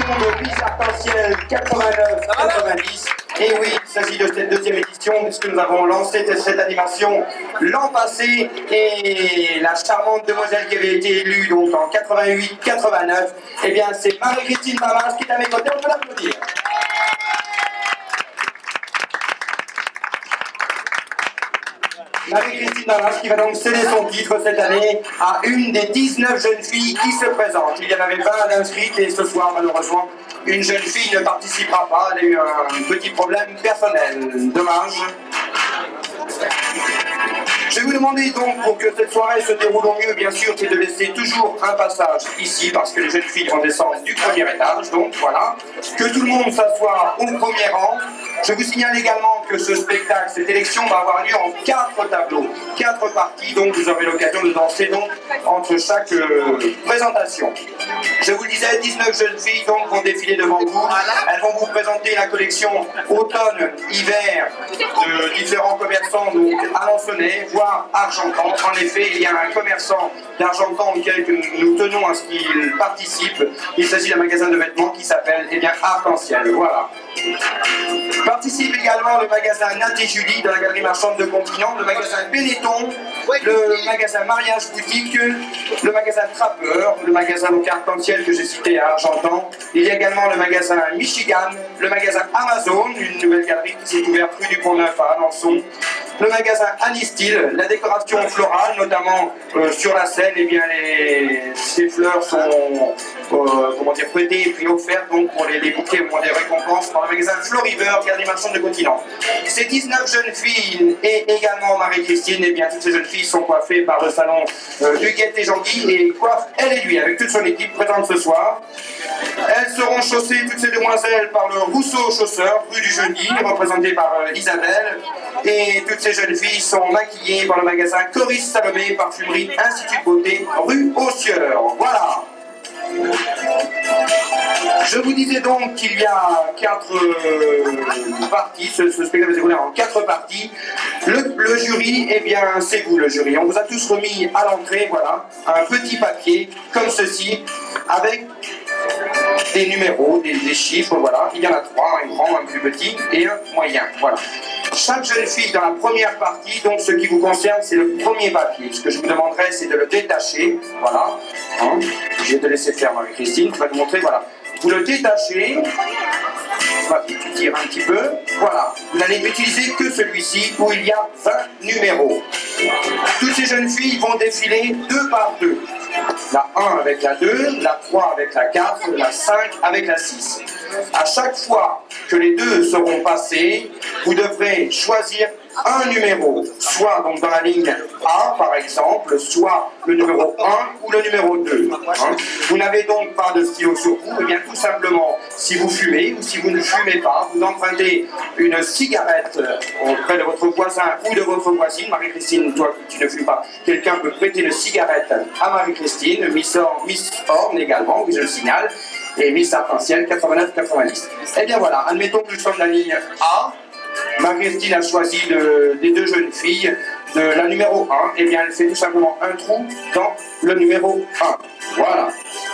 de Miss Arc-en-Ciel 89-90. Et oui, il s'agit de cette deuxième édition puisque nous avons lancé cette animation l'an passé et la charmante demoiselle qui avait été élue donc en 88-89, eh bien c'est Marie-Christine Mamache qui est à mes côtés, on peut l'applaudir. Marie-Christine Mamache qui va donc céder son titre cette année à une des 19 jeunes filles qui se présentent. Il y en avait 20 d'inscrites et ce soir, malheureusement, une jeune fille ne participera pas. Elle a eu un petit problème personnel. Dommage. Je vais vous demander donc, pour que cette soirée se déroule au mieux, bien sûr, c'est de laisser toujours un passage ici, parce que les jeunes filles vont descendre du premier étage, donc voilà. Que tout le monde s'assoie au premier rang. Je vous signale également que ce spectacle, cette élection va avoir lieu en 4 tableaux, 4 parties, donc vous aurez l'occasion de danser donc entre chaque présentation. Je vous le disais, 19 jeunes filles donc vont défiler devant vous. Elles vont vous présenter la collection automne-hiver de différents commerçants donc alençonnais, voire argentans. En effet, il y a un commerçant d'Argentan auquel nous tenons à ce qu'il participe. Il s'agit d'un magasin de vêtements qui s'appelle Arc-en-Ciel. Voilà. Participe également le magasin Nat et Julie de la galerie marchande de Continent, le magasin Benetton, le magasin Mariage Boutique, le magasin Trappeur, le magasin Arc-en-Ciel que j'ai cité à Argentan. Il y a également le magasin Michigan, le magasin Amazon, une nouvelle galerie qui s'est ouverte rue du Pont-Neuf à Alençon. Le magasin Anistil, la décoration florale, notamment sur la scène, eh bien ces fleurs sont prêtées et puis offertes donc pour les bouquets ou pour les récompenses par le magasin Floriver, galerie marchande de Continent. Ces 19 jeunes filles et également Marie-Christine, eh bien toutes ces jeunes filles sont coiffées par le salon Huguette et Jean-Guy et coiffent elle et lui avec toute son équipe présente ce soir. Elles seront chaussées, toutes ces demoiselles, par le Rousseau Chausseur, rue du Jeudi, représenté par Isabelle. Et toutes ces jeunes filles sont maquillées par le magasin Coris Salomé, parfumerie Institut de Beauté, rue aux Sieurs. Voilà. Je vous disais donc qu'il y a 4 parties, ce spectacle va se dérouler en 4 parties. Le jury, eh bien c'est vous le jury. On vous a tous remis à l'entrée, voilà, un petit papier comme ceci, avec des numéros, des chiffres, voilà. Il y en a 3, un grand, un plus petit et un moyen, voilà. Chaque jeune fille dans la première partie, donc ce qui vous concerne, c'est le premier papier. Ce que je vous demanderai, c'est de le détacher, voilà. Hein. Je vais te laisser faire, Marie-Christine, tu vas te montrer, voilà. Vous le détachez, tu tires un petit peu, voilà. Vous n'allez utiliser que celui-ci où il y a 20 numéros. Toutes ces jeunes filles vont défiler 2 par 2. La 1 avec la 2, la 3 avec la 4, la 5 avec la 6. À chaque fois que les 2 seront passés, vous devrez choisir un numéro, soit donc dans la ligne A par exemple, soit le numéro 1 ou le numéro 2. Hein. Vous n'avez donc pas de stylo sur vous, et bien tout simplement, si vous fumez ou si vous ne fumez pas, vous empruntez une cigarette auprès de votre voisin ou de votre voisine. Marie-Christine, toi qui ne fumes pas, quelqu'un peut prêter une cigarette à Marie-Christine, Miss Horn également, oui je le signale, et Miss Arc-en-Ciel 89-90. Et bien voilà, admettons que nous sommes dans la ligne A. Marie-Christine a choisi des 2 jeunes filles de la numéro 1, et bien elle fait tout simplement un trou dans le numéro 1. Voilà.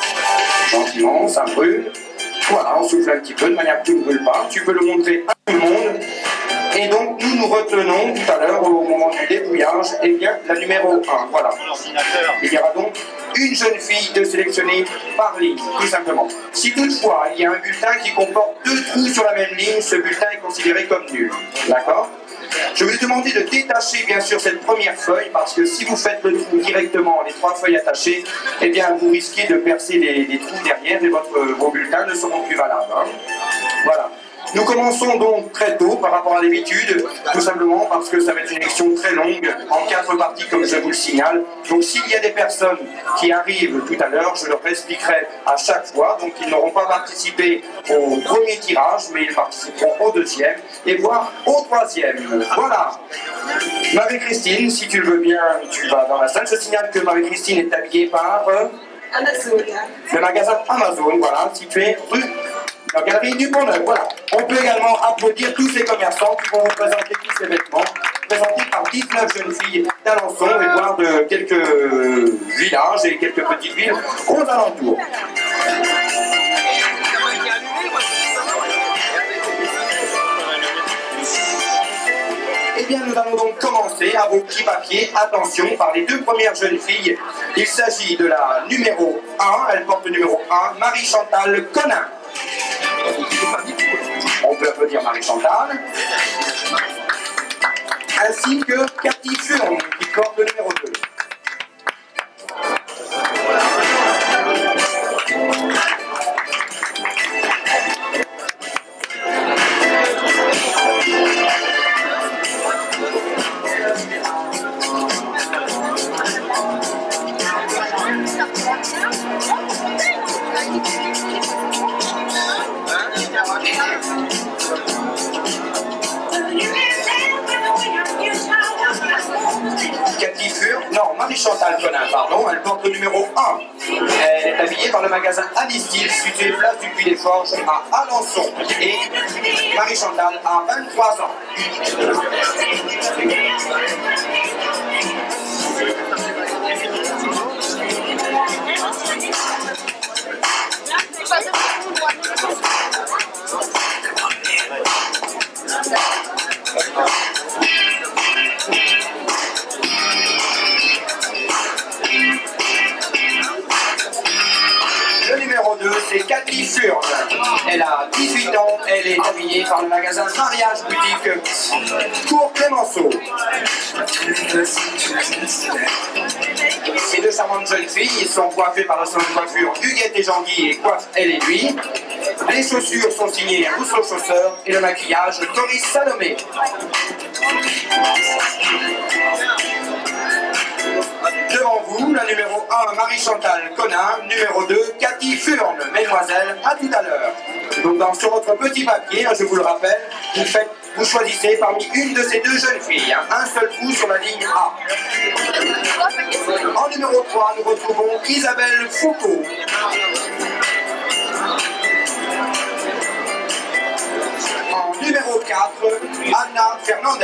Gentiment, ça brûle. Voilà, on souffle un petit peu de manière que tu ne brûles pas. Tu peux le montrer à tout le monde. Et donc nous nous retenons tout à l'heure au moment du débrouillage, et bien la numéro 1. Voilà. Il y aura donc une jeune fille de sélectionner par ligne, tout simplement. Si toutefois il y a un bulletin qui comporte 2 trous sur la même ligne, ce bulletin est considéré comme nul. D'accord ? Je vais vous demander de détacher bien sûr cette première feuille, parce que si vous faites le trou directement, les 3 feuilles attachées, eh bien vous risquez de percer les trous derrière et vos bulletins ne seront plus valables. Hein. Voilà. Nous commençons donc très tôt par rapport à l'habitude, tout simplement parce que ça va être une élection très longue, en 4 parties comme je vous le signale. Donc s'il y a des personnes qui arrivent tout à l'heure, je leur expliquerai à chaque fois. Donc ils n'auront pas participé au premier tirage, mais ils participeront au 2e et voire au 3e. Voilà. Marie-Christine, si tu le veux bien, tu vas dans la salle. Je signale que Marie-Christine est habillée par Amazon. Le magasin Amazon, voilà, situé rue la galerie du Pont-Neuf, voilà. On peut également applaudir tous ces commerçants qui vont vous présenter tous ces vêtements, présentés par 19 jeunes filles d'Alençon et voire de quelques villages et quelques petites villes aux alentours. commencer à vos petits papiers. Attention, par les deux premières jeunes filles. Il s'agit de la numéro 1, elle porte le numéro 1, Marie-Chantal Conin. On peut applaudir Marie-Chantal. Ainsi que Cathy Furn, qui porte le numéro 2. Cathy Furn, non, Marie-Chantal Conin, pardon, elle porte le numéro 1. Elle est habillée par le magasin Anistil, situé place du Puy des Forges à Alençon. Et Marie-Chantal a 23 ans. Le numéro 2, c'est Cathy Furn. Elle a 18 ans, elle est habillée par le magasin Mariage Boutique Cours Clémenceau. Ces deux charmantes jeunes filles sont coiffées par le salon de coiffure Huguette et Jean-Guy et coiffe elle et lui. Les chaussures sont signées Rousseau Chausseur et le maquillage Doris Salomé. Devant vous, la numéro 1, Marie-Chantal Conin, numéro 2, Cathy Furn. Mesdemoiselles, à tout à l'heure. Donc sur votre petit papier, je vous le rappelle, vous choisissez parmi une de ces deux jeunes filles, un seul coup sur la ligne A. En numéro 3, nous retrouvons Isabelle Foucault. En numéro 4, Anna Fernandez.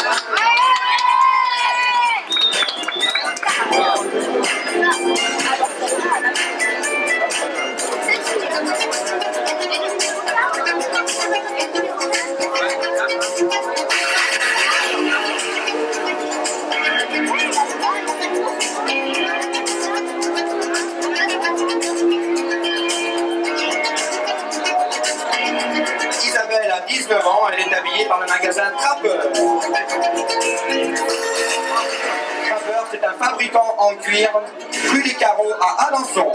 Isabelle a 19 ans, elle est habillée par le magasin Trappeur. Trappeur, c'est un fabricant en cuir, rue des Carreaux à Alençon.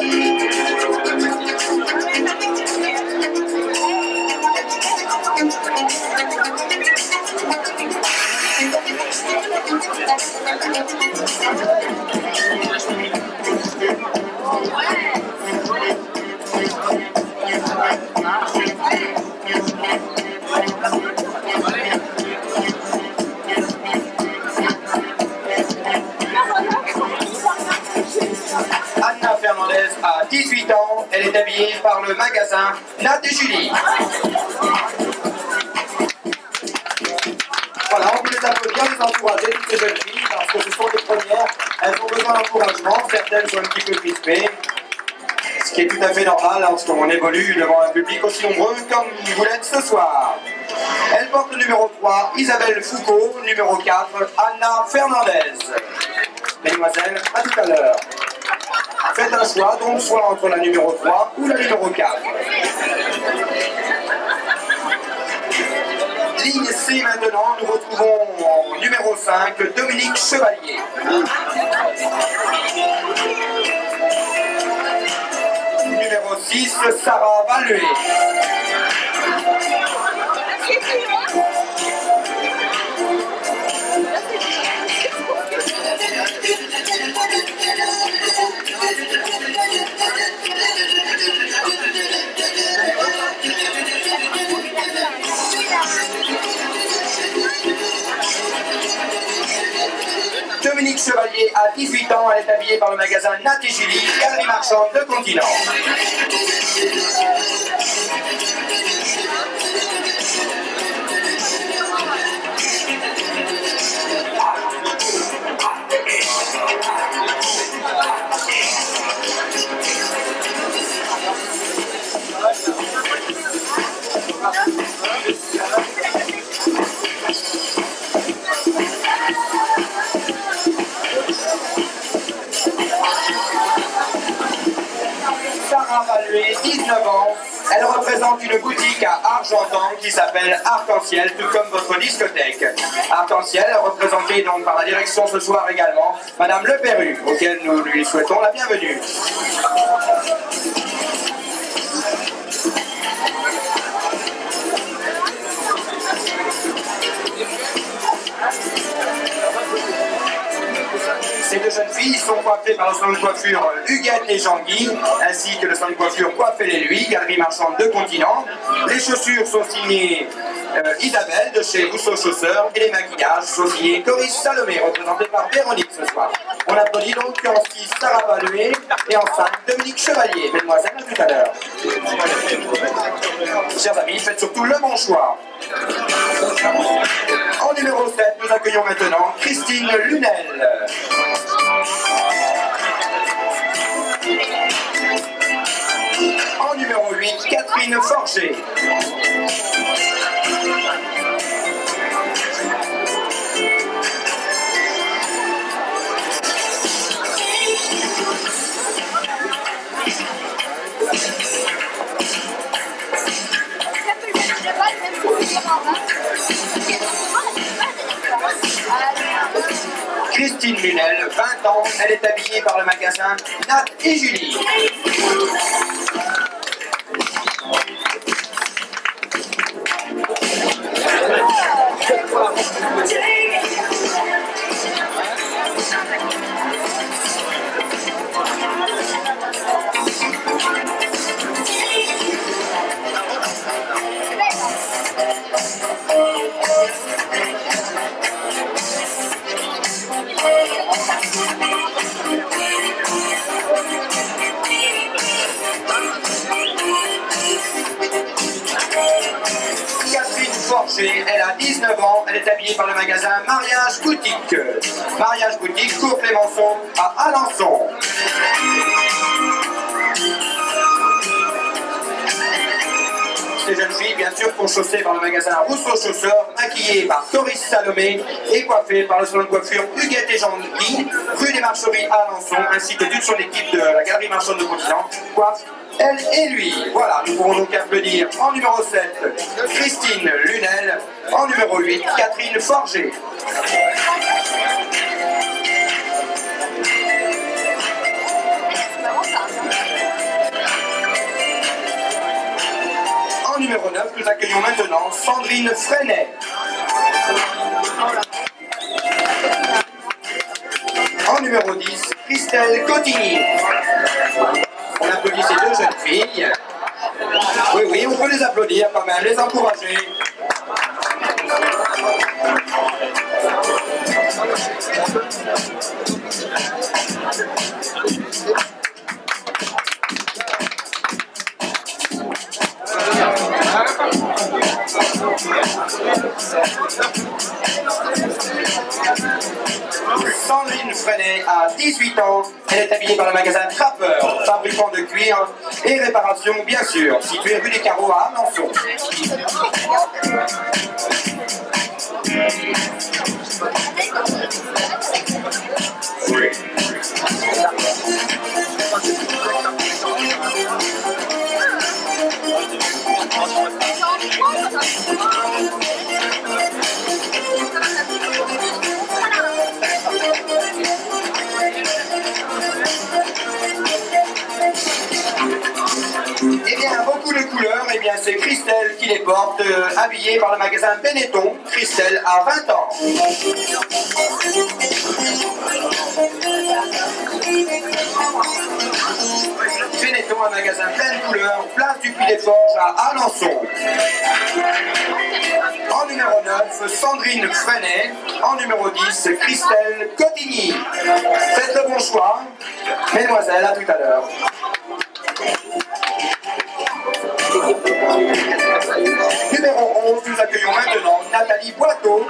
Anna Fernandez a 18 ans, elle est habillée par le magasin Nat et Julie. Voilà, on peut les applaudir, les encourager, toutes ces jeunes filles, parce que ce sont les premières, elles ont besoin d'encouragement, certaines sont un petit peu crispées, ce qui est tout à fait normal lorsqu'on évolue devant un public aussi nombreux comme vous l'êtes ce soir. Elle porte le numéro 3, Isabelle Foucault, numéro 4, Anna Fernandez. Mesdemoiselles, à tout à l'heure. Faites un choix, donc soit entre la numéro 3 ou la numéro 4. Ligne C maintenant, nous retrouvons en numéro 5, Dominique Chevalier. Numéro 6, Sarah Valuet. Dominique Chevalier a 18 ans, elle est habillée par le magasin Nat et Julie, galerie marchande de Continent. représente une boutique à Argentan qui s'appelle Arc-en-Ciel, tout comme votre discothèque. Arc-en-Ciel, représentée donc par la direction ce soir également, Madame Le Perru, auquel nous lui souhaitons la bienvenue. Ces deux jeunes filles sont coiffées par le salon de coiffure Huguette et Jean-Guy, ainsi que le salon de coiffure Coiffez les Lui, galerie marchande de Continent. Les chaussures sont signées Isabelle de chez Rousseau Chausseurs et les maquillages sont signés Coris Salomé, représenté par Véronique ce soir. On applaudit donc en 6 Sarah Baloué et en 5 Dominique Chevalier. Mesdemoiselles, à tout à l'heure. Chers amis, faites surtout le bon choix. En numéro 7, nous accueillons maintenant Christine Lunel. En numéro 8, Catherine Forger. Christine Lunel, 20 ans, elle est habillée par le magasin Nat et Julie. Elle a 19 ans, elle est habillée par le magasin Mariage Boutique. Mariage Boutique, Cours Clémenceau à Alençon. Ces jeunes filles, bien sûr, sont chaussées par le magasin Rousseau Chausseurs, maquillées par Coris Salomé et coiffées par le salon de coiffure Huguette et Jean-Guy, rue des Marcheries à Alençon, ainsi que toute son équipe de la galerie marchande de Continent, coiffe elle et lui. Voilà, nous pourrons donc applaudir en numéro 7, Christine Lunel, en numéro 8, Catherine Forger. En numéro 9, nous accueillons maintenant Sandrine Freinet. En numéro 10, Christelle Cotigny. On applaudit ces deux jeunes filles. Oui, oui, on peut les applaudir quand même, les encourager. Sandrine Freinet a 18 ans, elle est habillée par le magasin Trappeur, fabricant de cuir et réparation bien sûr, situé rue des Carreaux à Alençon. Eh bien, beaucoup de couleurs, eh bien c'est Christelle qui les porte, habillée par le magasin Benetton. Christelle a 20 ans. Benetton, un magasin plein de couleurs, place du Puy des Forges à Alençon. En numéro 9, Sandrine Freinet. En numéro 10, Christelle Cotigny. Faites le bon choix. Mesdemoiselles, à tout à l'heure. Numéro 11, nous accueillons maintenant Nathalie Boiteau.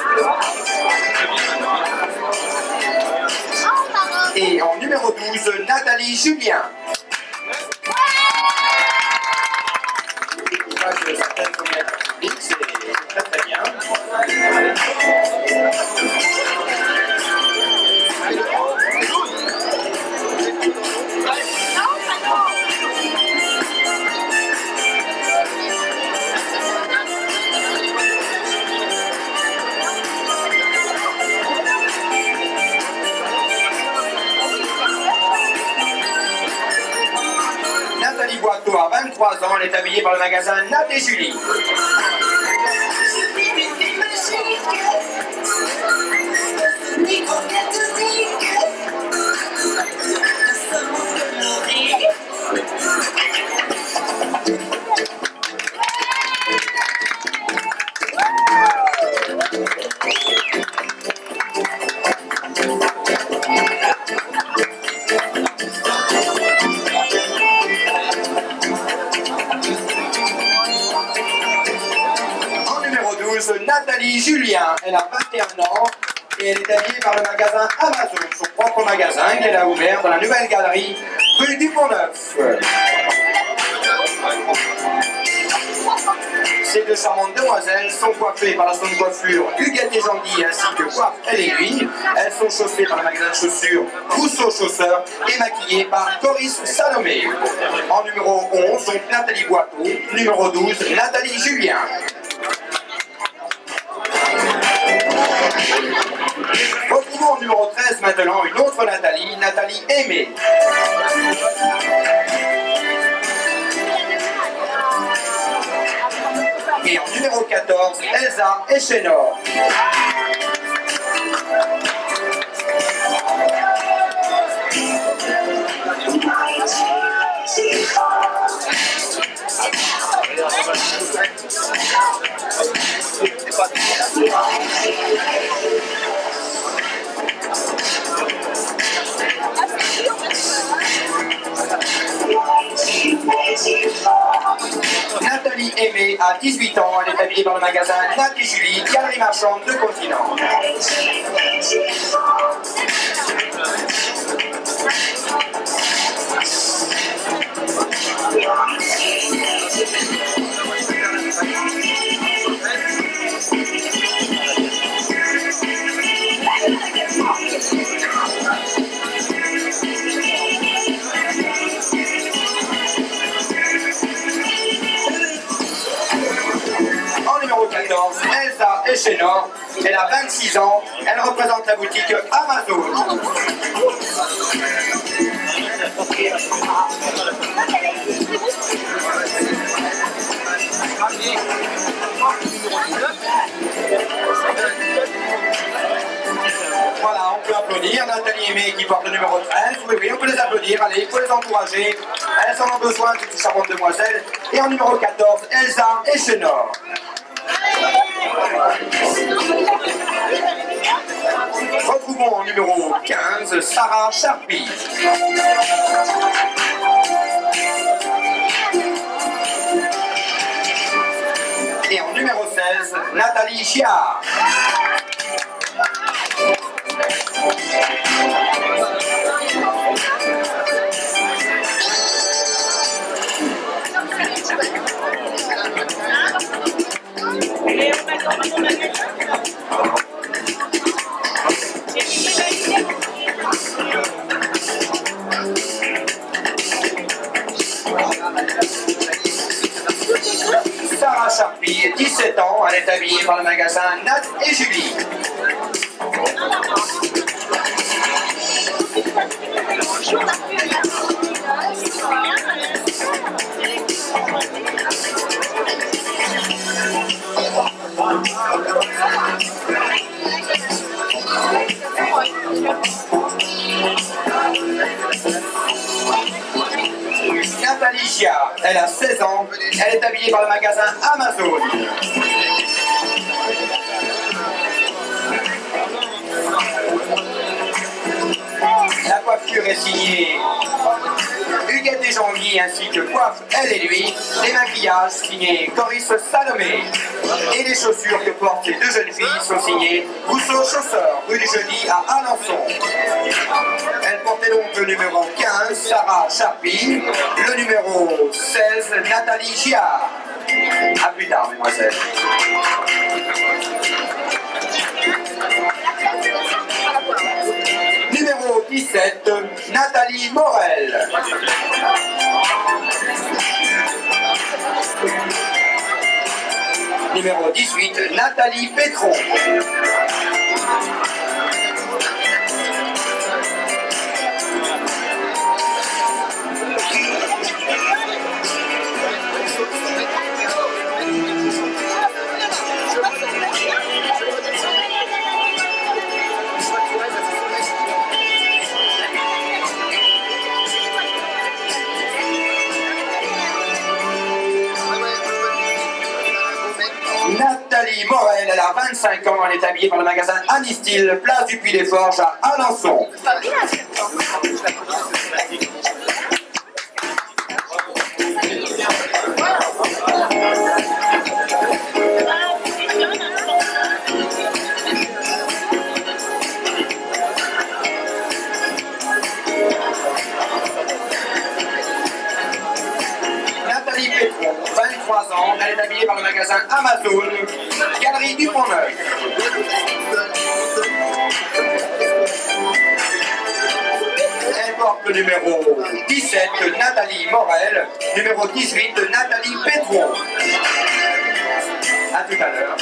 Et en numéro 12, Nathalie Julien. Je vois que certaines premières publiques, c'est très très bien. elle est habillée par le magasin Nat et Julie. Nathalie Julien, elle a 21 ans et elle est habillée par le magasin Amazon, son propre magasin qu'elle a ouvert dans la nouvelle galerie rue du Pont-Neuf. Ces deux charmantes demoiselles sont coiffées par la salon de coiffure Huguette et Jean-Guy ainsi que Coiffe Elle et Lui. Elles sont chaussées par le magasin de chaussures Rousseau Chausseurs et maquillées par Coris Salomé. En numéro 11, donc Nathalie Boiteau, numéro 12, Nathalie Julien. Retrouvons en numéro 13 maintenant une autre Nathalie, Nathalie Aimée. Et en numéro 14, Elsa Echenor. Nathalie Aimée a 18 ans, elle est habillée par le magasin Nat et Julie, galerie marchande de Continent. Elsa Echenor, elle a 26 ans, elle représente la boutique Amazon. Voilà, on peut applaudir Nathalie Aimée qui porte le numéro 13. Oui, on peut les applaudir, allez, il faut les encourager. Elles en ont besoin, toutes ces charmantes demoiselles. Et en numéro 14, Elsa Echenor. Retrouvons en numéro 15 Sarah Charpie. Et en numéro 16 Nathalie Giard. Sarah Charpie, 17 ans, elle est habillée par le magasin Nat et Julie. Nathalie Giard, elle a 16 ans, elle est habillée par le magasin Amazon. La coiffure est signée Huguette et Jean-Guy ainsi que Coiffe Elle et Lui. Les maquillages signés Coris Salomé. Et les chaussures que portent ces deux jeunes filles sont signées Rousseau Chausseurs, rue du Jeudi à Alençon. Elle portait donc le numéro 15, Sarah Charpie, le numéro 16, Nathalie Giard. A plus tard, mesdemoiselles. Numéro 17, Nathalie Morel. Numéro 18, Nathalie Pétron. Nathalie Morel, elle a 25 ans, elle est habillée par le magasin Anistil, place du Puy des Forges à Alençon. Nathalie Pétron, 23 ans, elle est habillée par le magasin Amazon, Galerie du Pont-Neuf. Elle porte le numéro 17, Nathalie Morel, numéro 18, Nathalie Pétron. A tout à l'heure.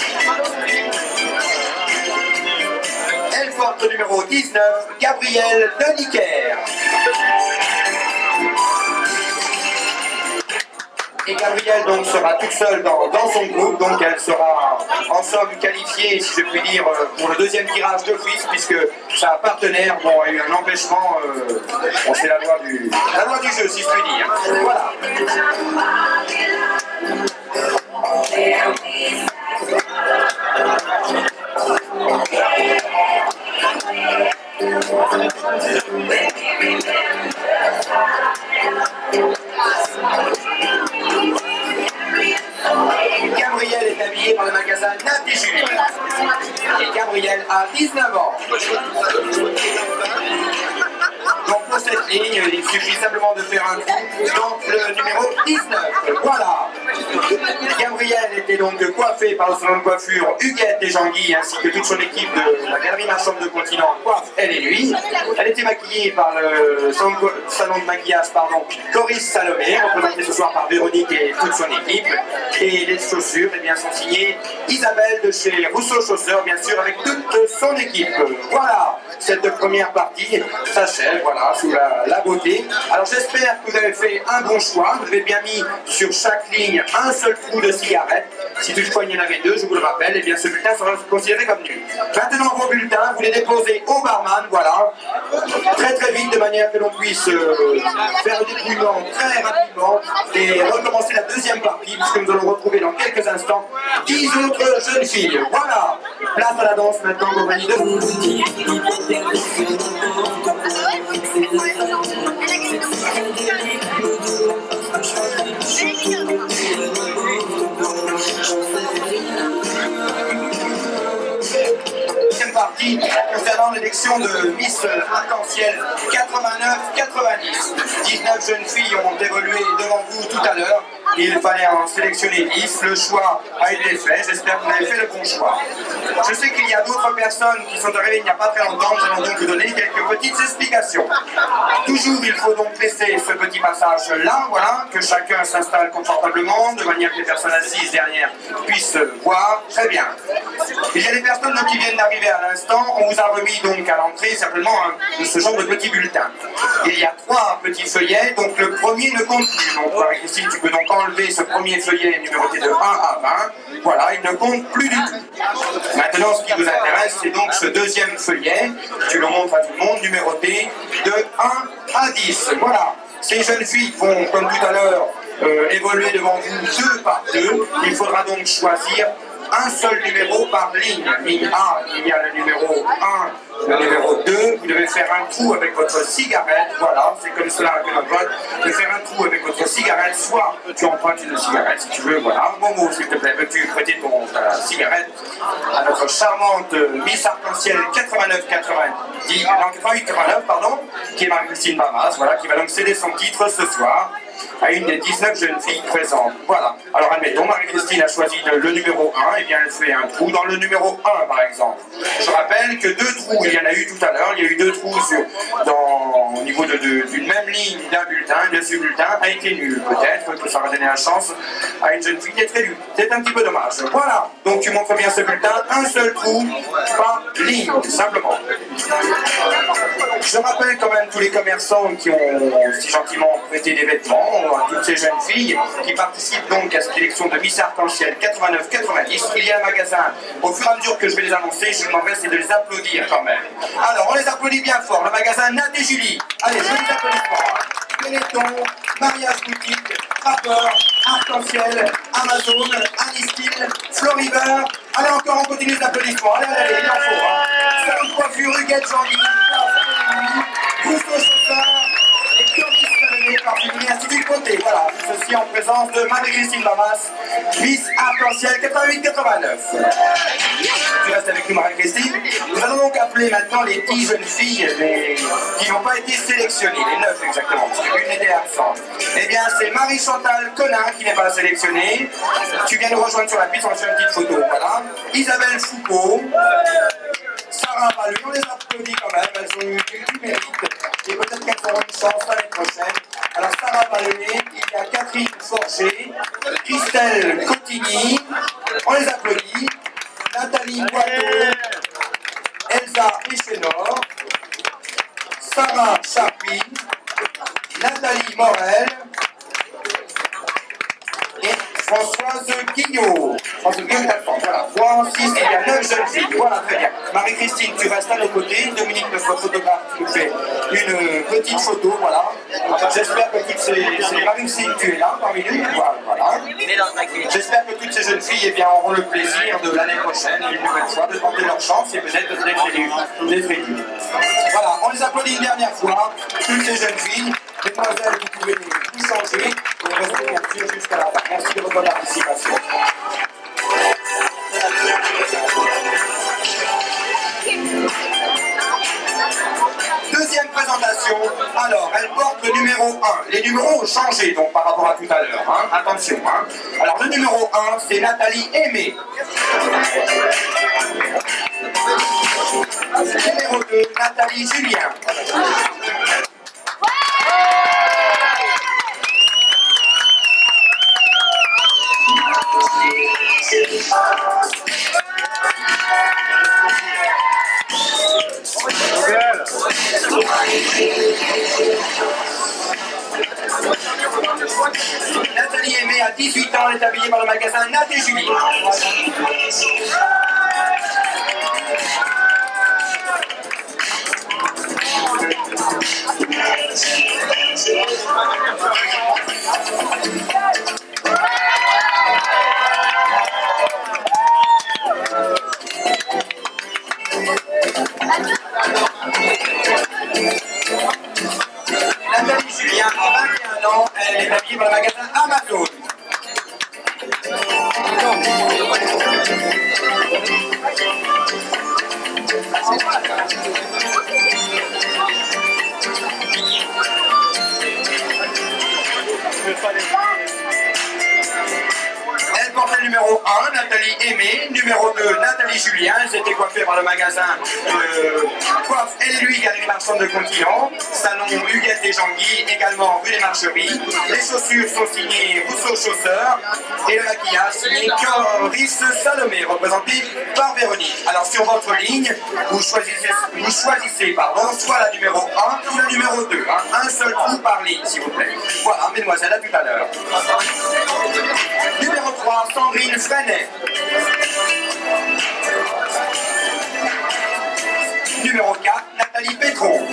Elle porte le numéro 19, Gabrielle Deniker. Et Gabrielle donc sera toute seule dans son groupe, donc elle sera en somme qualifiée, si je puis dire, pour le deuxième tirage de quiz, puisque sa partenaire a eu un empêchement, c'est la loi du jeu, si je puis dire. Voilà. Gabrielle est habillée par le magasin Nat et Julie. Et Gabrielle a 19 ans. Donc pour cette ligne, il suffit simplement de faire un trou dans le numéro 19. Voilà. Gabrielle était donc coiffée par le salon de coiffure Huguette et Jean-Guy, ainsi que toute son équipe de la Galerie Marchande de Continent, coiffe elle et lui. Elle était maquillée par le salon de maquillage, Coris Salomé, représenté ce soir par Véronique et toute son équipe. Et les chaussures sont signées Isabelle de chez Rousseau Chausseurs, bien sûr, avec toute son équipe. Voilà, cette première partie s'achève, voilà, sous la beauté. Alors j'espère que vous avez fait un bon choix. Vous avez bien mis sur chaque ligne un seul trou de cigarette. Si toutefois il y en avait deux, je vous le rappelle, et bien ce bulletin sera considéré comme nul. Maintenant vos bulletins, vous les déposez au barman, voilà, très vite, de manière que l'on puisse faire le dépouillement très rapidement et recommencer la deuxième partie, puisque nous allons retrouver dans quelques instants 10 autres jeunes filles. Voilà, place à la danse maintenant, compagnie de vous. Deuxième partie concernant l'élection de Miss Arc-en-Ciel 89-90. 19 jeunes filles ont évolué devant vous tout à l'heure. Il fallait en sélectionner 10. Le choix a été fait. J'espère que vous avez fait le bon choix. Je sais qu'il y a d'autres personnes qui sont arrivées il n'y a pas très longtemps. Nous allons donc vous donner quelques petites explications. Toujours, il faut donc laisser ce petit passage-là, voilà, que chacun s'installe confortablement, de manière que les personnes assises derrière puissent voir très bien. Il y a des personnes donc, qui viennent d'arriver à l'instant. On vous a remis donc à l'entrée simplement ce genre de petit bulletin. Il y a 3 petits feuillets, donc le premier ne compte plus. Donc, Marie-Christine, tu peux donc enlever ce premier feuillet numéroté de 1 à 20. Voilà, il ne compte plus du tout. Maintenant, ce qui vous intéresse, c'est donc ce deuxième feuillet. Tu le montres à tout le monde, numéroté de 1 à 10. Voilà. Ces jeunes filles vont, comme tout à l'heure, évoluer devant vous 2 par 2. Il faudra donc choisir un seul numéro par ligne. Ligne A, il y a le numéro 1, le numéro 2. Vous devez faire un trou avec votre cigarette. Voilà, c'est comme cela que l'on vote. Vous devez faire un trou avec votre cigarette. Soit tu empruntes une cigarette si tu veux. Voilà, Momo, s'il te plaît, veux-tu prêter ta cigarette à notre charmante Miss Arc-en-Ciel 88-89, pardon, qui est Marie-Christine Bamas, voilà, qui va donc céder son titre ce soir à une des 19 jeunes filles présentes. Voilà. Alors admettons, Marie-Christine a choisi le numéro 1, et bien elle fait un trou dans le numéro 1 par exemple. Je rappelle que 2 trous, il y en a eu tout à l'heure, il y a eu 2 trous au niveau d'une même ligne d'un bulletin, et ce bulletin a été nul. Peut-être que ça va donner la chance à une jeune fille d'être élue. C'est un petit peu dommage. Voilà, donc tu montres bien ce bulletin, un seul trou par ligne, simplement. Je rappelle quand même tous les commerçants qui ont si gentiment prêté des vêtements, à toutes ces jeunes filles qui participent donc à cette élection de Miss Arc-en-Ciel 89-90. Il y a un magasin, au fur et à mesure que je vais les annoncer, je vous demanderai c'est de les applaudir quand même. Alors on les applaudit bien fort, le magasin Nat et Julie. Allez, je les applaudissements. Téléthon, mariage boutique, rapport, Arc-en-Ciel, Amazon, Anistil, Floribert. Allez, encore, on continue les applaudissements. Allez, allez, il en faut. Hein. Salon de coiffure, Huguette Jean-Guy, Rousseau Chaussard et Coris Salomé, parfumerie Institut Côté. Voilà, tout ceci en présence de Marie-Christine Lamas, Miss Arc-en-Ciel 88-89. Tu restes avec nous, Marie-Christine. Nous allons donc appeler maintenant les 10 jeunes filles qui n'ont pas été sélectionnées, les 9 exactement, parce qu'une était absente. Eh bien, c'est Marie-Chantal Conin qui n'est pas sélectionnée. Tu viens nous rejoindre sur la piste, on va faire une petite photo. Voilà. Isabelle Foucault. Sarah Balleux, on les applaudit quand même, elles ont eu du mérite et peut-être qu'elles auront une chance l'année prochaine. Alors Sarah Balleux, il y a Catherine Forger, Christelle Cotigny, on les applaudit, Nathalie Boiteau, Elsa Echénor, Sarah Charpie, Nathalie Morel et Françoise Guillot. Françoise Guillot, voilà. 3 en 6, il y a 9 jeunes filles. Voilà, très bien. Marie-Christine, tu restes à nos côtés. Dominique, notre photographe, qui nous fait une petite photo, voilà. J'espère que toutes ces... Marie-Christine, tu es là parmi nous. Voilà. J'espère que toutes ces jeunes filles, eh bien, auront le plaisir de l'année prochaine, une nouvelle fois, de tenter leur chance et peut-être d'être élues. Voilà, on les applaudit une dernière fois, toutes ces jeunes filles. Mesdemoiselles, vous pouvez vous changer et rester bien sûr jusqu'à la fin. Merci de votre participation. Deuxième présentation, alors elle porte le numéro 1. Les numéros ont changé donc par rapport à tout à l'heure, hein. Attention. Hein. Alors le numéro 1, c'est Nathalie Aimé. Numéro 2, Nathalie Julien. Nathalie Aimé a 18 ans, elle est habillée par le magasin Nat et Julie. Nathalie Julien a 21 ans, elle est habillée par le magasin Amazon. Elle porte le numéro 1, Nathalie Aimé, numéro 2, Nathalie Julien, elles étaient coiffées par le magasin Coiffe Elle et Lui, Galerie Marchande de Continent, salon Huguette et Jean-Guy, également rue des Marcheries. Les chaussures sont signées Rousseau Chausseur et le maquillage signé Coris Salomé, représenté par Véronique. Alors sur votre ligne, vous choisissez soit la numéro 1 ou la numéro 2. Hein. Un seul trou par ligne, s'il vous plaît. Voilà, mesdemoiselles, à tout à l'heure. Numéro 3, Sandrine Freinet. Numéro 4, Nathalie Pétron.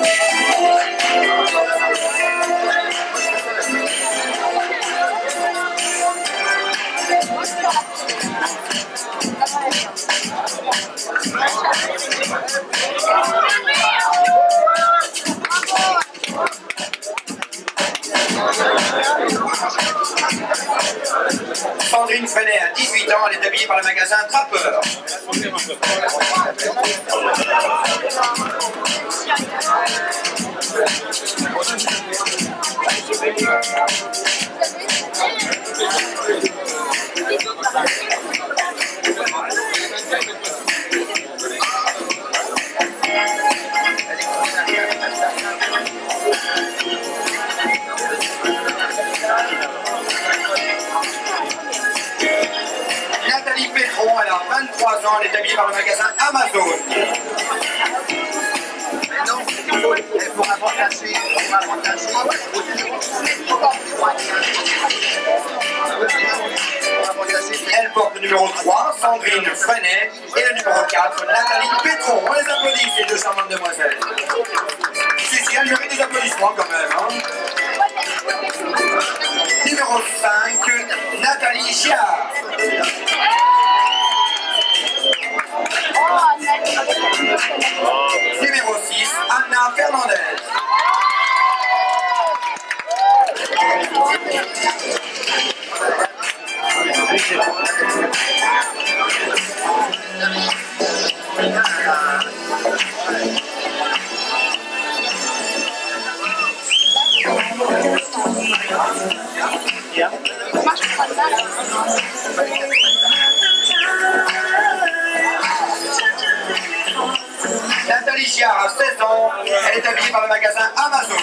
Sandrine Freinet a 18 ans, elle est habillée par le magasin Trappeur. Nathalie Pétron, elle a 23 ans, elle est habillée par le magasin Amazon. Elle pourra pas cacher, Elle porte le numéro 3, Sandrine Freinet, et le numéro 4, Nathalie Pétron. On les applaudit, ces deux charmantes demoiselles. Si, elle mérite des applaudissements quand même. Hein. Numéro 5, Nathalie Giard. Nathalie Giard a 16 ans, elle est habillée par le magasin Amazon.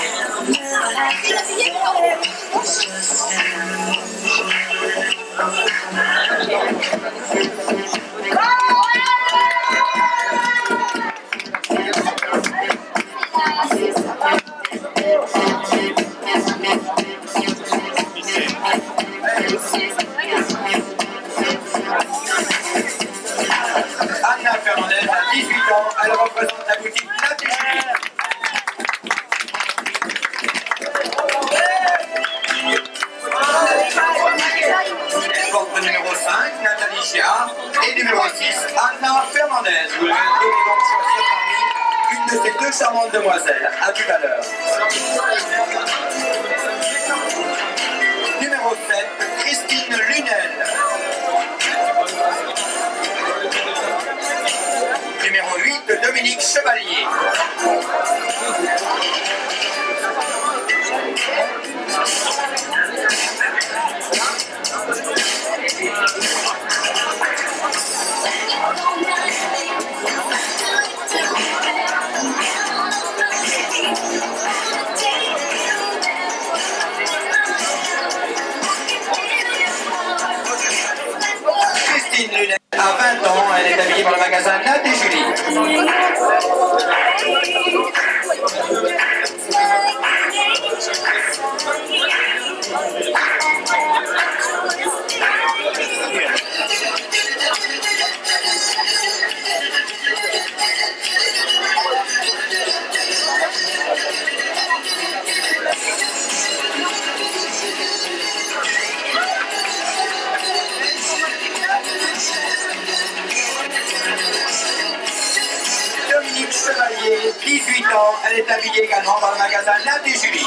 Anna Fernandez a 18 ans, elle représente la boutique Nat et Julie. Elle porte le numéro 5, Nathalie Giard, et numéro 6, Anna Fernandez. Vous devez donc choisir parmi une de ces deux charmantes demoiselles. A tout à l'heure. Numéro 7, Christine Lunel. Numéro 8, Dominique Chevalier. Christine Lunel a 20 ans, elle est habillée par le magasin Nat et Julie. Dominique Chevalier, 18 ans, elle est habillée également par le magasin Nat et Julie.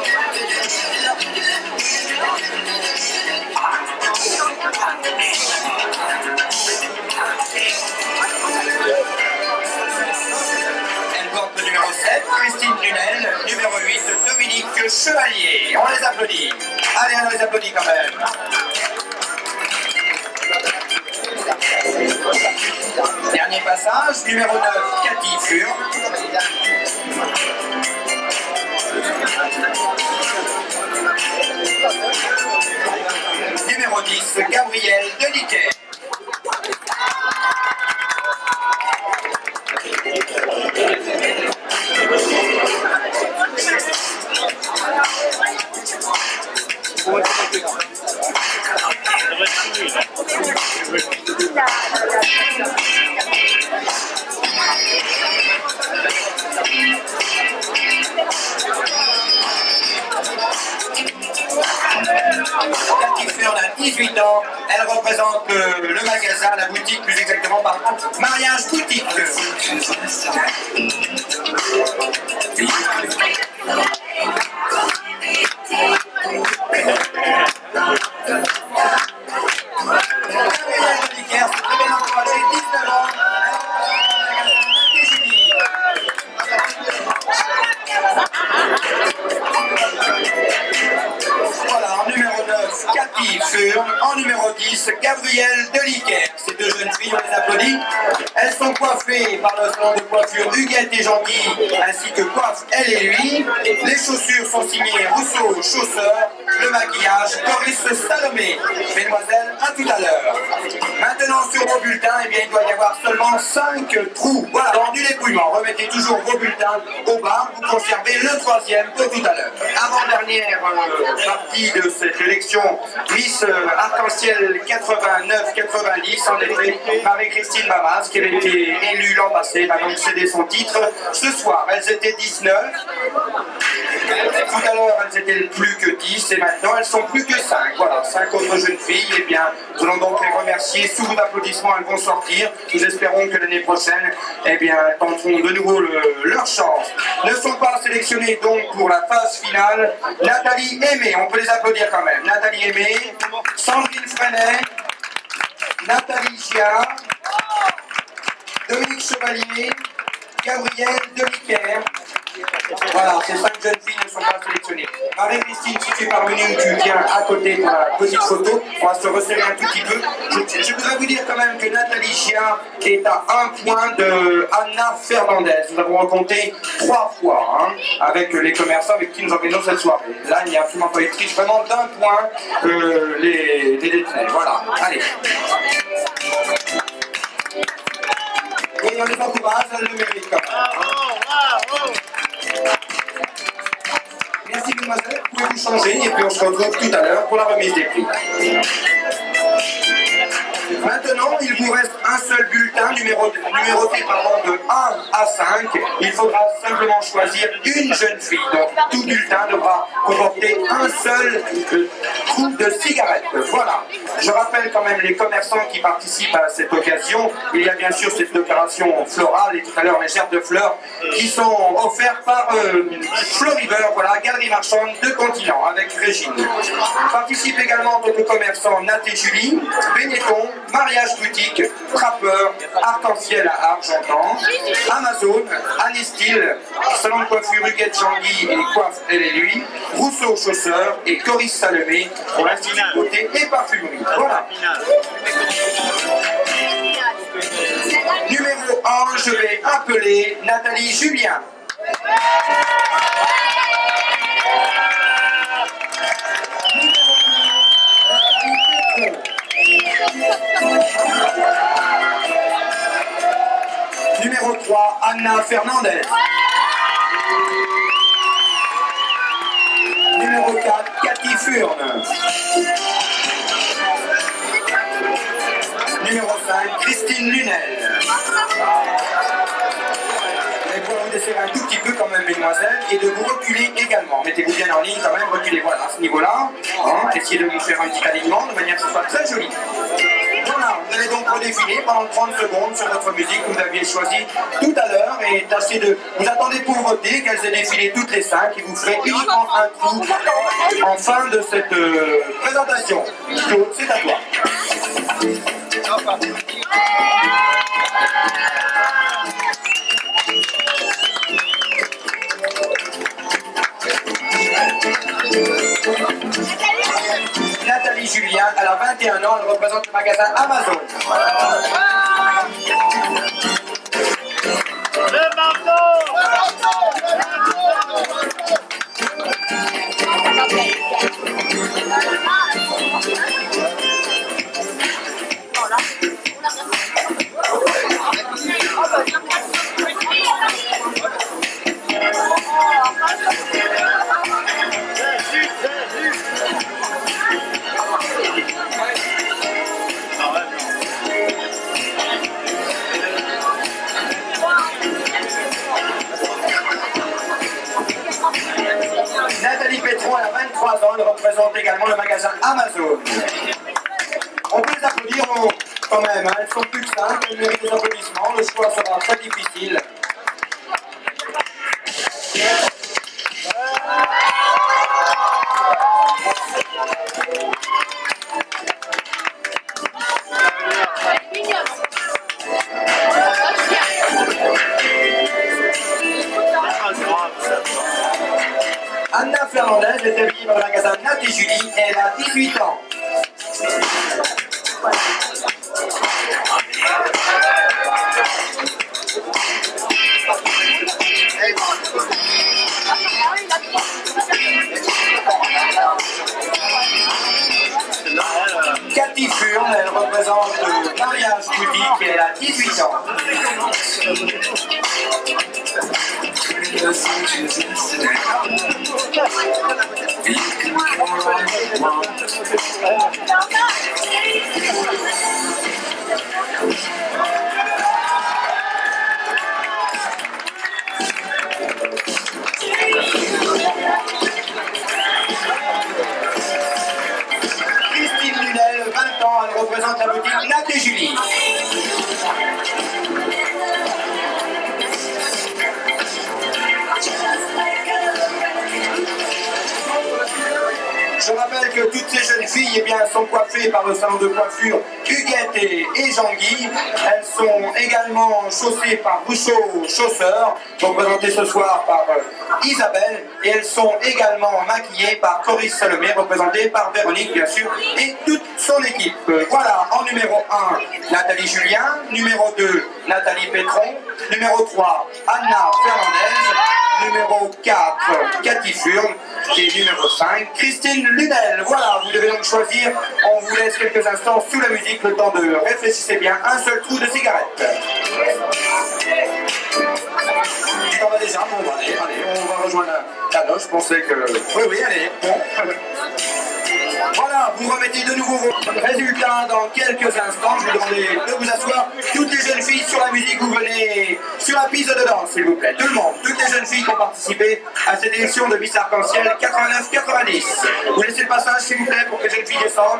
Elle porte le numéro 7, Christine Lunel, numéro 8, Dominique Chevalier. On les applaudit. Allez, on les applaudit quand même. Dernier passage, numéro 9, Cathy Fur. Numéro 10, Gabriel Deliquet. Cathy Furn a 18 ans, elle représente le magasin, la boutique plus exactement par Mariage Boutique. Cathy Furn, en numéro 10, Gabrielle Deliquet. Ces deux jeunes filles, on les applaudit. Elles sont coiffées par le salon de coiffure Huguette et Jean-Guy, ainsi que coiffe elle et lui. Les chaussures sont signées Rousseau Chausseur. Le maquillage, Doris Salomé. Mesdemoiselles, à tout à l'heure. Maintenant, sur vos bulletins, eh bien, il doit y avoir seulement 5 trous. Voilà, dans du dépouillement. Remettez toujours vos bulletins au bas. Vous conservez le 3e pour tout à l'heure. Avant-dernière partie de cette élection Miss Arc-en-Ciel 89-90, en effet, Marie-Christine Bamas, qui avait été élue l'an passé, va donc céder son titre. Ce soir, elles étaient 19. Tout à l'heure, elles étaient plus que 10 et maintenant, elles sont plus que 5. Voilà, 5 autres jeunes filles. Eh bien, nous allons donc les remercier. Sous vos applaudissements, elles vont sortir. Nous espérons que l'année prochaine, eh bien, elles tenteront de nouveau leur chance. Ne sont pas sélectionnées donc pour la phase finale. Nathalie Aimé, on peut les applaudir quand même. Nathalie Aimé, Sandrine Freinet, Nathalie Giard, Dominique Chevalier, Gabrielle Deliquer. Voilà, ces 5 jeunes filles ne sont pas sélectionnées. Marie-Christine, si tu es parvenue, tu viens à côté pour la petite photo. On va se resserrer un tout petit peu. Je voudrais vous dire quand même que Nathalie Giard est à 1 point de Anna Fernandez. Nous avons recompté 3 fois hein, avec les commerçants avec qui nous organisons cette soirée. Là, il n'y a absolument pas eu de triche. Vraiment d'1 point les détenus. Voilà, allez. Et on les encourage, elles le méritent quand même. Merci mademoiselle, vous pouvez vous changer et puis on se retrouve tout à l'heure pour la remise des prix. Maintenant, il vous reste un seul bulletin numéroté de 1 à 5. Il faudra simplement choisir une jeune fille. Donc tout bulletin devra comporter un seul trou de cigarette. Voilà. Je rappelle quand même les commerçants qui participent à cette occasion. Il y a bien sûr cette opération florale et tout à l'heure les gerbes de fleurs qui sont offertes par Floriver, voilà, galerie marchande de Continent avec Régine. Participent également d'autres commerçants Nat et Julie, Benetton, Mariage Boutique, Trappeur, Arc-en-Ciel à Argentan, Amazon, Anestil, Salon de coiffure Huguette Jean-Guy et Coiffe Elle et Lui, Rousseau Chausseur et Coris Salomé pour l'Institut de beauté et parfumerie. Voilà. Numéro 1, je vais appeler Nathalie Julien. Numéro 3, Anna Fernandez. Numéro 4, Cathy Furne. Numéro 5, Christine Lunel. Vous allez pouvoir vous desserrer un tout petit peu quand même, mesdemoiselles, et de vous reculer également. Mettez-vous bien en ligne quand même, reculez, voilà, à ce niveau-là. Hein, essayez de vous faire un petit alignement de manière que ce soit très joli. Voilà, vous allez donc redéfiler pendant 30 secondes sur votre musique que vous aviez choisie tout à l'heure et tâchez de... Vous attendez pour voter qu'elles aient défilé toutes les 5 et vous ferez uniquement un trou en fin de cette présentation. Claude, c'est à toi. Nathalie Julien, elle a 21 ans, elle représente le magasin Amazon. Le marteau! Nathalie Pétron, elle a 23 ans, elle représente également le magasin Amazon. On peut les applaudir quand même, hein. Elles sont plus que 5, elles méritent des applaudissements, le choix sera très difficile. Anna Fernandez est habillée dans le magasin Nat et Julie, elle a 18 ans. Cathy Furne, elle représente le Mariage Boutique et elle a 18 ans. Christine Lunel, 20 ans, elle représente la boutique Nat et Julie. Je rappelle que toutes ces jeunes filles filles, eh bien, sont coiffées par le salon de coiffure Huguette et Jean-Guy. Elles sont également chaussées par Bouchot Chausseur, représentées ce soir par Isabelle. Et elles sont également maquillées par Coris Salomé, représentée par Véronique, bien sûr, et toute son équipe. Voilà, en numéro 1, Nathalie Julien, numéro 2, Nathalie Pétron, numéro 3, Anna Fernandez, numéro 4, Cathy Furne, et numéro 5, Christine Lunel. Voilà, vous devez donc choisir. On vous laisse quelques instants sous la musique, le temps de réfléchissez bien. Un seul trou de cigarette. Ça va déjà, bon, allez, on va rejoindre la loge. Je pensais que... Oui, allez, bon. Voilà, vous remettez de nouveau vos résultats dans quelques instants. Je vous demande de vous asseoir. Toutes les jeunes filles sur la musique, vous venez sur la piste de danse, s'il vous plaît. Tout le monde, toutes les jeunes filles qui ont participé à cette élection de Miss Arc-en-Ciel 89-90. Vous laissez le passage, s'il vous plaît, pour que les jeunes filles descendent.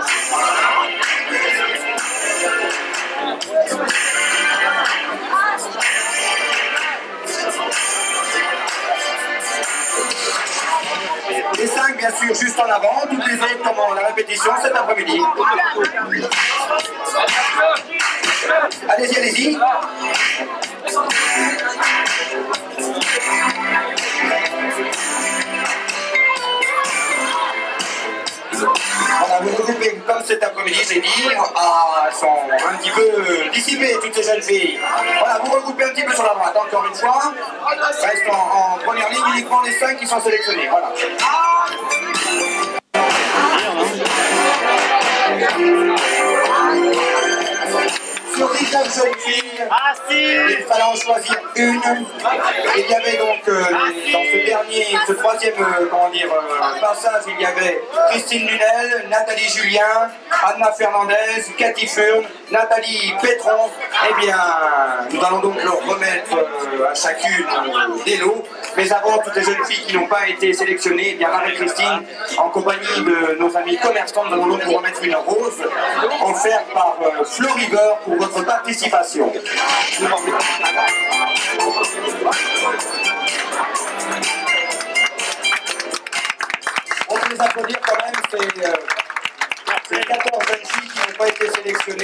Les 5, bien sûr, juste en avant. Toutes les autres, comme la répétition cet après-midi. Allez-y, allez-y. Voilà, vous regroupez comme cet après-midi, j'ai dit. Elles sont un petit peu dissipées, toutes ces jeunes filles. Voilà, vous regroupez un petit peu sur la droite, encore une fois. Reste en première ligne uniquement les 5 qui sont sélectionnés. Voilà. Sur 19 jeunes filles, il fallait en choisir une. Il y avait donc dans ce troisième passage, il y avait Christine Lunel, Nathalie Julien, Anna Fernandez, Cathy Furne, Nathalie Pétron. Eh bien, nous allons donc leur remettre à chacune des lots. Mais avant, toutes les jeunes filles qui n'ont pas été sélectionnées, eh bien Marie-Christine, en compagnie de nos amis commerçants, nous allons donc vous remettre une rose offerte par Floriver pour votre participation. On peut les applaudir quand même, c'est 14 jeunes filles qui n'ont pas été sélectionnées.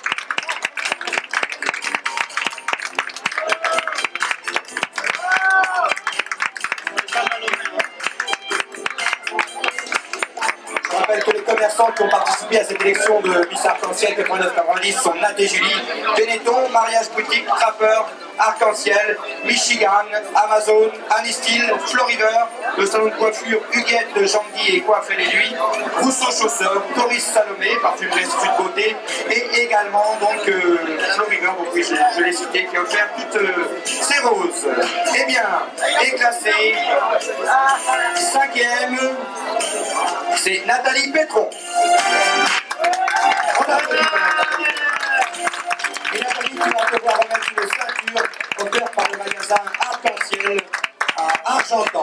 Je rappelle que les commerçants qui ont participé à cette élection de Miss Arc-en-Ciel 89-90 sont Nat et Julie, Benetton, Mariage Boutique, Trappeur, Arc-en-Ciel, Michigan, Amazon, Anistil, Floriver, le salon de coiffure Huguette, Jean-Guy et Coiffe et lui, Rousseau Chausseur, Coris Salomé, parfumerie Institut de beauté, et également donc Floriver, donc oui, je l'ai cité, qui a offert toutes ces roses. Eh bien, est classé 5e, c'est Nathalie Pétron. On applaudit pour Nathalie. Et Nathalie, tu vas devoir remettre une ceinture offerte par le magasin Arc-en-Ciel à Argentan.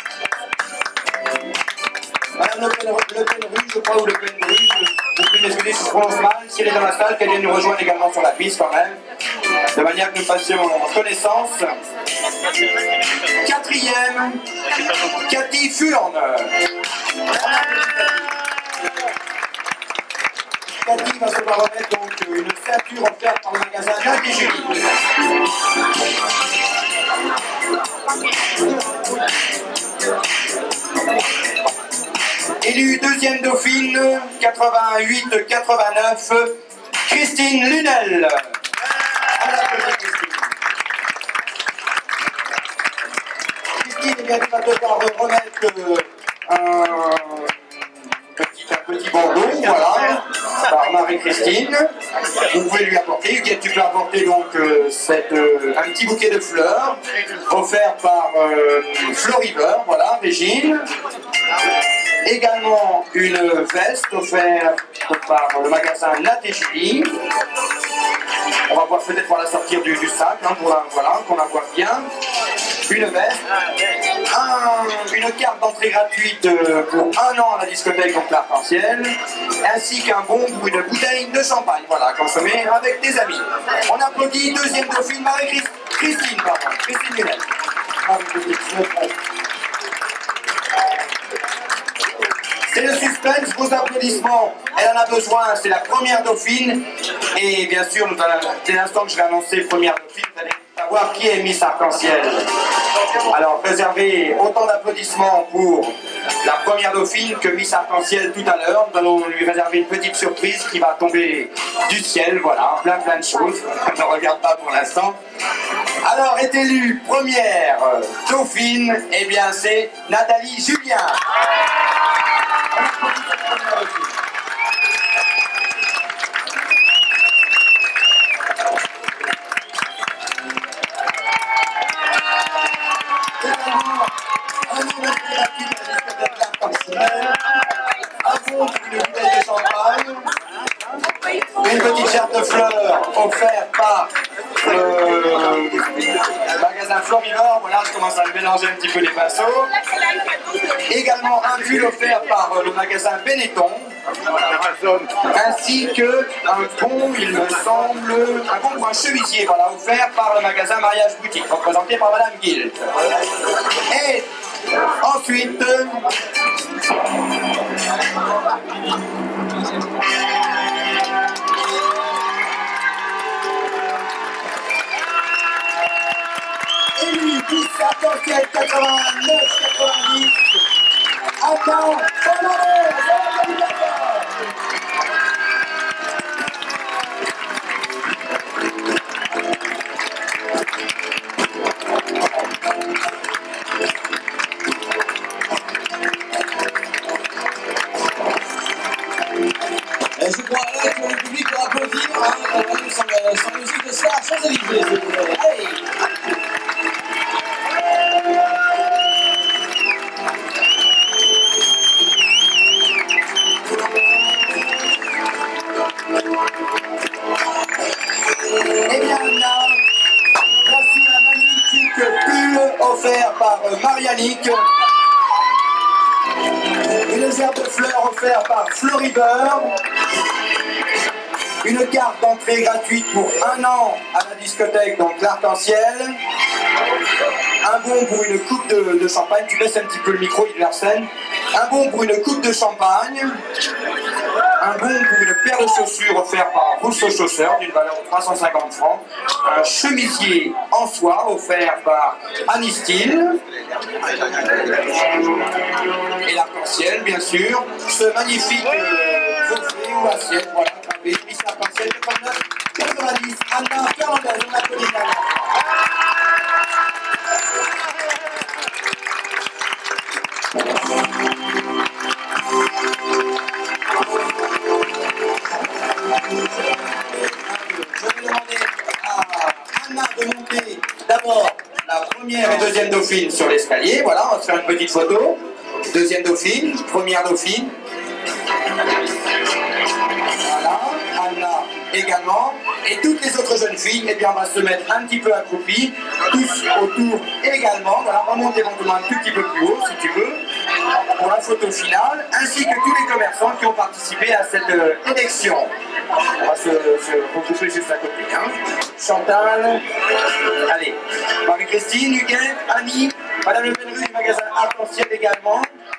Madame Le Pen-Rue, je crois, ou Le Pen-Rue, vous pouvez m'excuser si je prononce mal, si elle est dans la salle, qu'elle vienne nous rejoindre également sur la piste quand même, de manière que nous fassions connaissance. 4e, Cathy Furne. Cathy va se voir remettre donc une ceinture offerte par le magasin Nat et Julie. Élue deuxième dauphine, 88-89, Christine Lunel. Christine, il va devoir remettre un petit bandeau, voilà, par Marie-Christine. Vous pouvez lui apporter, Huguette, tu peux apporter donc un petit bouquet de fleurs, offert par Floriver, voilà, Régine. Également une veste offerte par le magasin Nat et Julie. On va pouvoir peut-être la sortir du sac, hein, voilà, qu'on la voit bien. Une veste, une carte d'entrée gratuite pour 1 an à la discothèque donc l'Arc-en-Ciel, ainsi qu'un bon pour une bouteille de champagne, voilà, consommée avec des amis. On applaudit deuxième dauphine Marie-Christine, Christine Lunel. C'est le suspense, vos applaudissements, elle en a besoin, c'est la première dauphine. Et bien sûr, dès l'instant que je vais annoncer première dauphine, vous allez savoir qui est Miss Arc-en-Ciel. Alors, réservez autant d'applaudissements pour la première dauphine que Miss Arc-en-Ciel tout à l'heure. Nous allons lui réserver une petite surprise qui va tomber du ciel, voilà, plein de choses. Je ne regarde pas pour l'instant. Alors, est élue première dauphine, eh bien c'est Nathalie Julien. Une petite gerbe de fleurs offerte par le magasin Florivore. Voilà, je commence à mélanger un petit peu les pinceaux. Également un pull offert par le magasin Benetton. Ainsi que un bon, il me semble, un bon pour un chemisier, voilà, offert par le magasin Mariage Boutique, représenté par Madame Guild. Et ensuite, élu 10 Arc-en-Ciel 89-90. Attends, je crois que le public va applaudir, sans musique de Star Champs-Élysées. Allez! eh bien là, voici un magnifique pull offert par Marianique. Une gerbe de fleurs offerte par Florivore. Une carte d'entrée gratuite pour 1 an à la discothèque, donc l'Arc-en-Ciel. Un bon pour une coupe de champagne. Tu baisses un petit peu le micro, Yves Larsen. Un bon pour une coupe de champagne. Un bon pour une paire de chaussures offert par Rousseau Chausseurs d'une valeur de 350 francs. Un chemisier en soie offert par Anistil. Et l'Arc-en-Ciel, bien sûr. Ce magnifique trophée ou assiette, voilà, Miss Arc-en-Ciel 89-90. Anna Fernandez, on applaudit Anna. Je vais demander à Anna de monter d'abord la première et deuxième dauphine sur l'escalier. Voilà, on va se faire une petite photo. Deuxième dauphine, première dauphine. Voilà, Anna également. Et toutes les autres jeunes filles, eh bien, on va se mettre un petit peu accroupies, tous autour également. Voilà, remonte éventuellement un tout petit peu plus haut, si tu veux, pour la photo finale, ainsi que tous les commerçants qui ont participé à cette élection. On va se regrouper juste à côté. Hein. Chantal, allez, Marie-Christine, Huguette, Annie, Madame Le Penru du magasin Arc-en-Ciel également.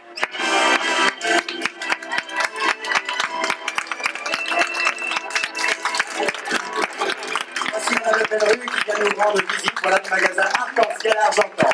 Voici Madame Le Penru qui vient nous rendre visite, voilà du magasin Arc-en-Ciel Argentan.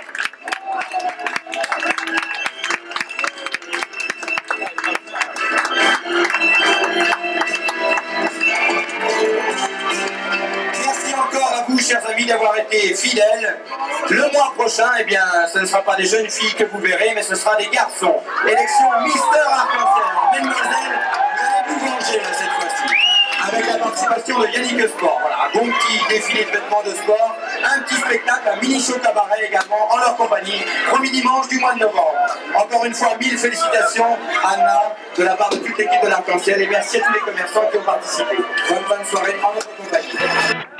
Merci encore à vous, chers amis, d'avoir été fidèles. Le mois prochain, eh bien, ce ne sera pas des jeunes filles que vous verrez, mais ce sera des garçons. Élection Mister Arc-en-Ciel. Mesdemoiselles, vous allez vous venger cette fois-ci. Avec la participation de Yannick Sport. Voilà, un bon petit défilé de vêtements de sport, un petit spectacle, un mini-show cabaret également en leur compagnie, premier dimanche du mois de novembre. Encore une fois, 1000 félicitations, Anna, de la part de toute l'équipe de l'Arc-en-Ciel, et merci à tous les commerçants qui ont participé. Bonne fin de soirée en notre compagnie.